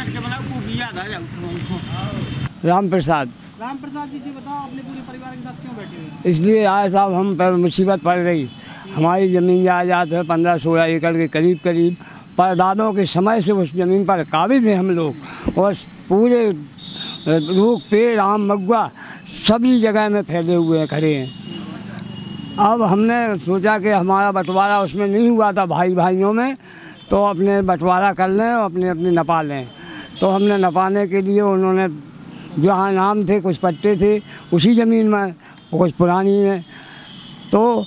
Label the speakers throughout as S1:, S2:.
S1: राम प्रसाद
S2: जी बताओ, अपने पूरे परिवार के साथ क्यों बैठे हुए हैं?
S1: इसलिए आए साहब, हम पर मुसीबत पड़ रही। हमारी ज़मीन जायदाद है 15-16 एकड़ के करीब। परदादों के समय से उस ज़मीन पर काबिज हैं हम लोग, और पूरे रूख पेड़ आम मगुआ सभी जगह में फैले हुए हैं, खड़े हैं। अब हमने सोचा कि हमारा बंटवारा उसमें नहीं हुआ था भाइयों में, तो अपने बंटवारा कर लें और अपने नपा लें। तो हमने नपाने के लिए उन्होंने जहाँ नाम थे, कुछ पट्टे थे उसी ज़मीन में, कुछ पुरानी में, तो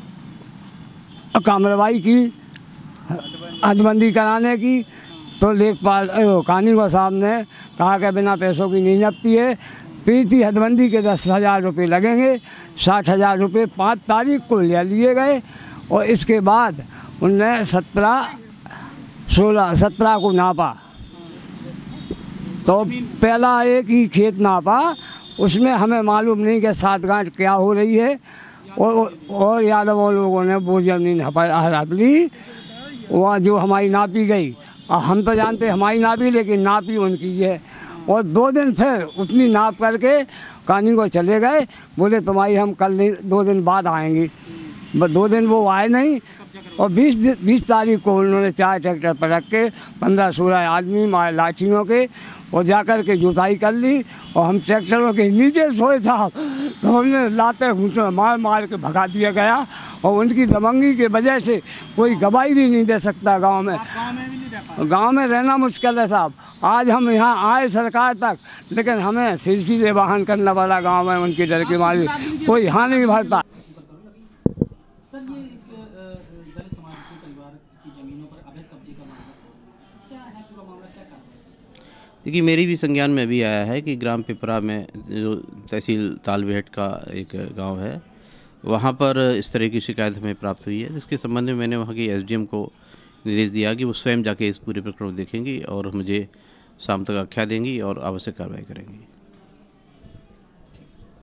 S1: कामरवाई की, हदबंदी कराने की। तो लेखपाल कानूनगो साहब ने कहा कि बिना पैसों की नहीं नपती है, प्रीति हदबंदी के 10,000 रुपये लगेंगे। 60,000 रुपये 5 तारीख को ले लिए गए, और इसके बाद उनने 17 को नापा। तो पहला एक ही खेत नापा, उसमें हमें मालूम नहीं कि 7 गांठ क्या हो रही है, और यादवों लोगों ने वो ज़मीन हड़प ली, वहाँ जो हमारी नापी गई। और हम तो जानते हमारी नापी, लेकिन नापी उनकी है। और 2 दिन फिर उतनी नाप करके कानून को चले गए, बोले तुम्हारी हम कल नहीं 2 दिन बाद आएंगे। 2 दिन वो आए नहीं, और 20 तारीख को उन्होंने 4 ट्रैक्टर पर रख के 15-16 आदमी मारे लाठियों के, और जाकर के जुताई कर ली। और हम ट्रैक्टरों के नीचे सोए साहब, तो हमने लाते घूंसे मार के भगा दिया गया। और उनकी दबंगी की वजह से कोई गवाही भी नहीं दे सकता गांव में। गांव में रहना मुश्किल है साहब। आज हम यहाँ आए सरकार तक, लेकिन हमें सिरसी से वाहन करना पड़ा गांव में, उनके डर के मारे कोई यहाँ नहीं भरता।
S2: सर, ये दलित समाज के परिवार की जमीनों पर अवैध कब्जे का मामला क्या है? पूरा मामला क्या कार्रवाई?
S3: देखिए, मेरी भी संज्ञान में भी आया है कि ग्राम पिपरा में, जो तहसील तालबेहट का एक गांव है, वहां पर इस तरह की शिकायत हमें प्राप्त हुई है, जिसके संबंध में मैंने वहां की एसडीएम को निर्देश दिया कि वो स्वयं जाके इस पूरे प्रकरण को देखेंगी और मुझे शाम तक आख्या देंगी और आवश्यक कार्रवाई करेंगी।